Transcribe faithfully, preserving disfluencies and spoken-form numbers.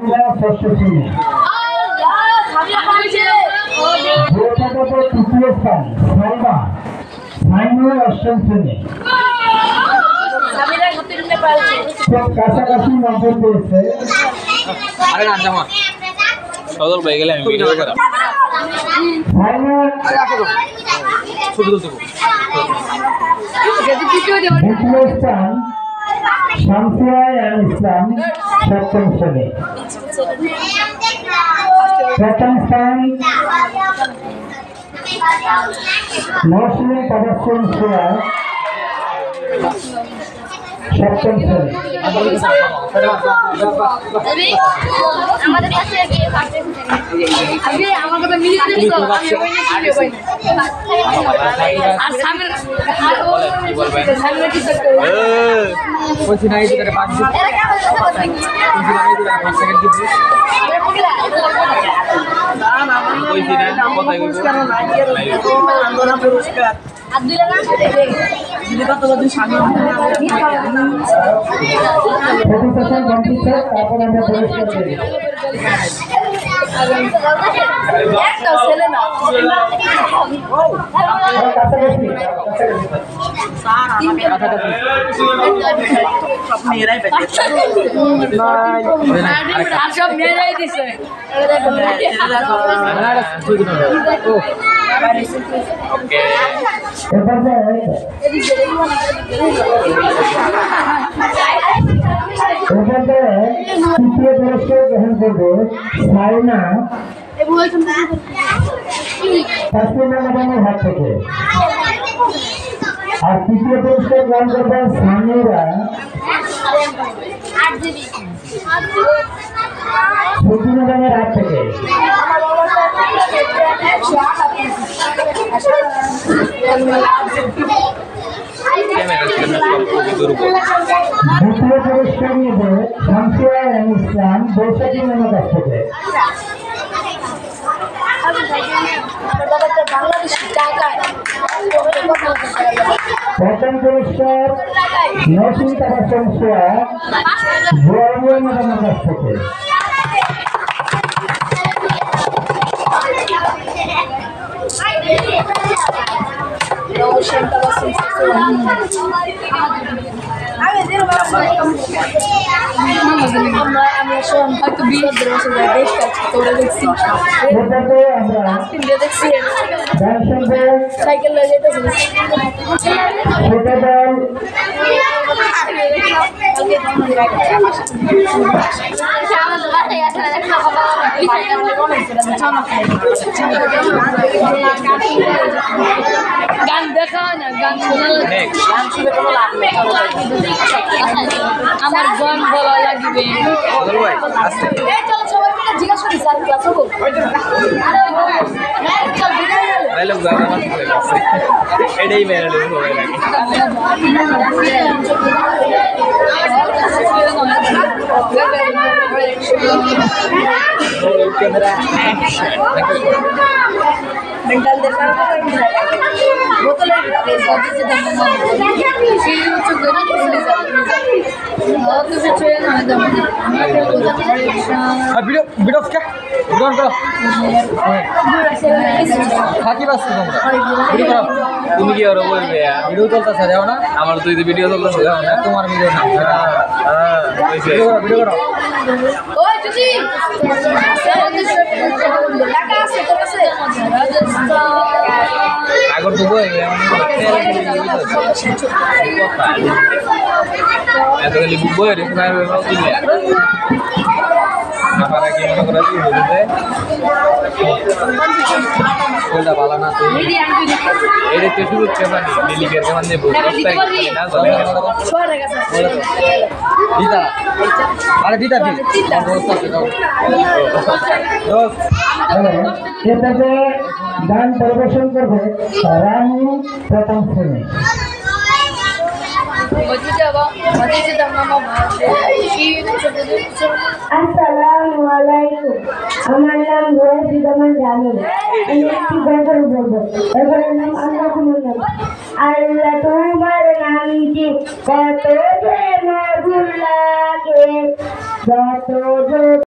ষষ্ঠ শ্রেণী তৃতীয় স্থান সাইমা সাইমা অষ্টম শ্রেণী খুব কাছাকাছি নম্বর পেয়েছে। সদল হয়ে গেলে আমি ভিডিও করা দ্বিতীয় স্থান শামসিয়া ইসলাম সপ্তম শ্রেণী। প্রথম স্থান মৌসুমী তাবাসসুম সোয়া সপ্তম শ্রেণী। আমাদের কাছে আমি আমার কথা মিলিয়ে দিছো আমি ওই নিয়ে কই আর সামনে কি বলবেন সামনে কি করতে এ কইছি না এই দিকে পাঁচ দিন এর কাছে কথা কইছি না এই দিকে পাঁচ সেকেন্ড দিছি না না কইছি না কথা কইছি আন্দোলন পুরস্কার আব্দুল্লাহ না দিদি কত বড় সামনে প্রতিষ্ঠান কমপ্লিট তারপর আমরা পুরস্কার দেব। একটা ছেলে না কাছাকাছি স্যার আমাকে কাছাকাছি সব মেয়েরাই বেঁচে আর সব মেয়েরাই দিছে ওকে এবার তৃতীয় পুরস্কার গ্রহণ করবে সাইনা হাত থেকে, আর তৃতীয় পুরস্কার গ্রহণ করবে সামিরা সতীনগরের হাত থেকে। দ্বিতীয় পুরস্কার নেবে শামসিয়া ইসলাম বৈশাখী নামের কাছ থেকে। প্রথম পুরস্কার মৌসুমী তাবাসসুম সোয়া জুয়ারিয়া ম্যাডামের কাছ থেকে। সাইকেল গান দেখা না গান শোনা গান শুনে কোনো লাভ নেই আমার গান বলা লাগবে চলো সবাই মিলে জিজ্ঞাসা করি স্যার ক্লাস হবো হ্যালো গানা এটাই মেরে নেব সবাই লাগে ক্যামেরা অ্যাকশন মেন্টাল দেখা বোতলে সবচেয়ে দাম সেই হচ্ছে গরু চলে যায় তো কিছু না দাম ভিডিও ভিডিও কে ভিডিও করো খাকি বাস তোমরা ভিডিও করো তুমি কি আর বলবে ভিডিও চলতেছে যাও না আমার তুই তো ভিডিও চলতেছে যাও না তোমার ভিডিও না হ্যাঁ ভিডিও করো ভিডিও করো ওই জুজি টাকা আছে তোর কাছে আগর তো বই এত গলি বই রে না দিলে para que no para ti বলতে কোনটা ভালো না তো এর তো শুরু করতে মিলি বের করে মানে বলতে না চলে সরে গেছে দিদা আরে দিদা দি দোস্ত আছে দাও দোস্ত এটাতে গান পরিবেশন করবে রানী প্রথম শ্রেণী। আসসালামু আলাইকুম, আমার নাম রোহিত জামিল। আমি একটি গল্প বলবো। এবারের নাম আল্লাহ নাম। আল্লাহ তোমার নামটি কত যে মধুর লাগে, যত